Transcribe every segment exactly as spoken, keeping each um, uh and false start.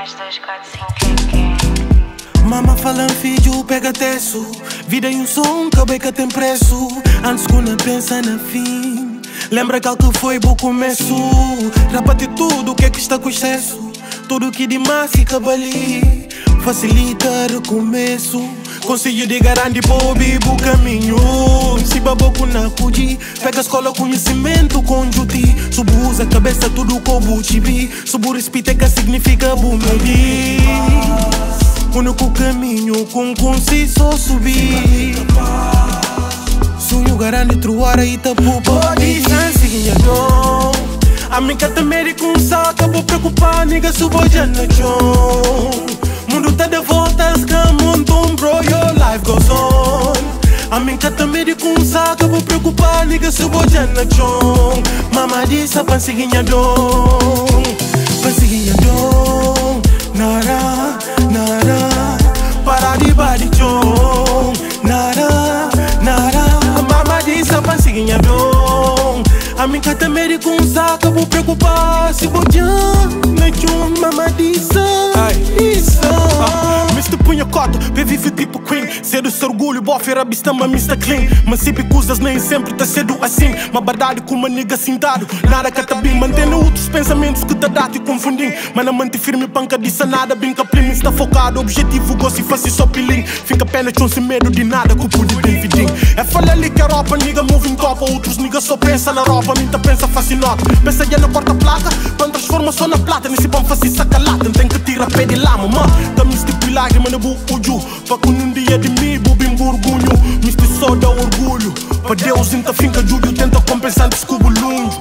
três, dois, quatro, cinco, que Mama fala filho, pega teço. Vida em um som, cabeça tem preço. Antes que não pensa na fim. Lembra que algo foi bom começo. Rapate tudo, o que é que está com excesso. Tudo que demais fica ali. Facilita o começo. Conselho de garante pobre o caminho. Se baboco na cuji. Pega a escola, conhecimento com juti. Subo usa a cabeça, tudo com buchibi. Subo respeito que significa bumedi. Único caminho com conciso subir. Sonho garante truara e tapu pode sansinha dom. A mim que também com saca vou preocupar, nigga subo já na chão. Mundo tá de voltas, camundo, bro, your life goes on. A mim que também com saca vou preocupar, nigga subo já na chão. Mama disse a pancinha dom, pancinha dom, nara, nara, para de body chão, nara, nara. Mama disse a pancinha dom. A mim que também com saca vou preocupar, se vou já na chão. Mama disse isso. Uh, mister Punha Cota, vive tipo Queen. Cedo esse orgulho, bofe, rabistama, mister Clean. Mas sempre cusas, nem sempre tá cedo assim. Uma verdade com uma nigga sentado. Nada que tá bem, mantendo outros pensamentos que tá dado e confundindo. Mas não mantém firme, panca disso nada. Binca primo, está focado, objetivo, gosto e faz só pilim. Fica pena, chão sem medo de nada, que pude bem fidim. É falha ali que a roupa, nigga move em topa. Outros niggas só pensa na roupa, minta pensa fácil nota. Pensa já na quarta placa, quando transforma só na plata. Nesse pão fácil saca lata, tem que tirar pé de lama, mano. Estamos tipo lágrima no buuju. Pra que num dia de mim, bubim burgulho. Mister só dá orgulho. Pra Deus, então finca Júlio. Tenta compensar, desculpa lunge.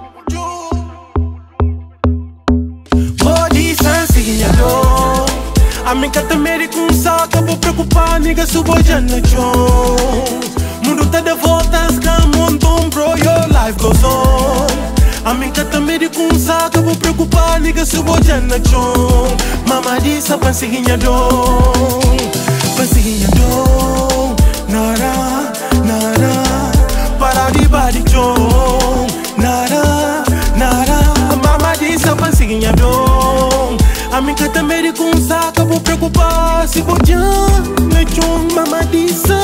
Body sansinha dom. A mim que também com saca vou preocupar, nigga subo já na chão. Mundo tá de voltas, camundo, bro, your life goes on. A mim que também com saca vou preocupar, nigga subo já na chão. Mama disse a pancinha dom, pancinha dom, nara, nara, para de body chão, nara, nara. Mama disse a pancinha dom. A mim que também com saca vou preocupar, se vou já na chão. Mama disse